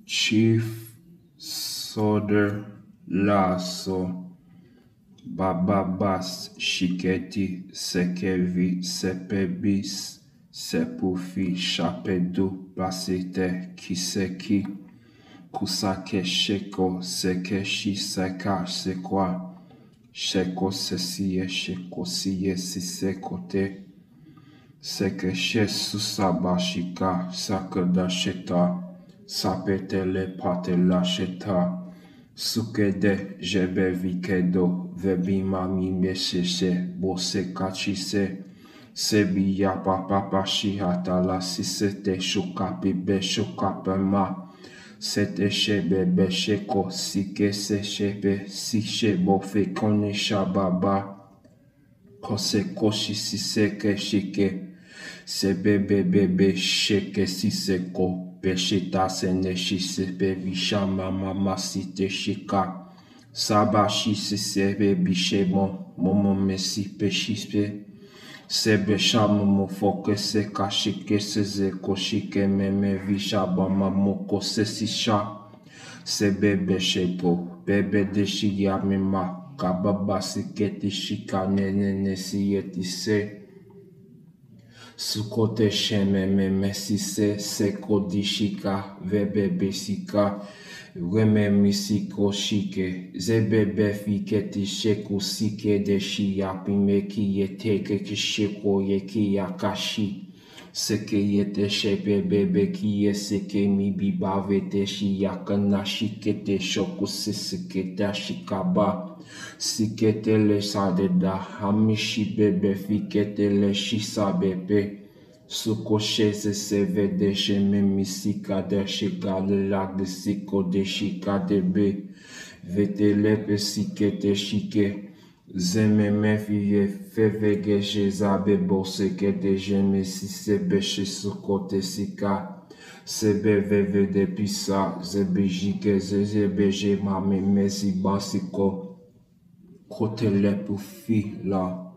Chief Soder Lasso Bababas Shiketi Sekevi Sepebis Sepufi Chapedu Basite Kiseki Kusake Sheko Sekeshi Seka Sekwa Sheko Sesie Sheko Siye Sisekote Sekeshe Susabashika Sakadasheta Sapetele Patela Sheta Sukede Jebe Vikedo Vebima Mimesheshe Bose Kachise Sebiya Papa Shihatala Sisete Shukapibe Shukapema Sete Shebe Besheko Sike Seshebe Sishe Bofe Kone Shababa Kose Koshi Siseke Shike Sebebebebe Sheke Siseko Beshita Seneshi Sebe Vishama Mama Site Shika Sabashi Sisebe Bishemo Momo Mesi Peshispe Sebe Shama Mofoke Seka Shike Seze Koshike Meme Vishaba Mamoko Sesisha Sebe Beshepo Bebe Deshi Yamima Kababa Siketi Shika Nene Siyeti Se Sukote sheme me mesise seko dishika vebe besika weme misiko shike zebebe fiketi sheku sike deshi yapime ki yeteke kishiko yeki yakashi seke yete shepe bebe ki yeseke mi bibave deshi yakana shikete shoku sisike dashikaba Sikete le sadeda hamishi bebe fikete le shisa bebe Sukoche se seve de sheme misika de shika le lag de siko de shika de be Vete lepe sikete shike Zeme me fiye fevege jezabe boseke de jeme si sebe she sukote sika Sebe veve de pisa zebe jike zebe je mame mezi basiko Kote le pufi la